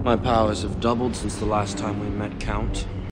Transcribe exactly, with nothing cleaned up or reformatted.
My powers have doubled since the last time we met, Count.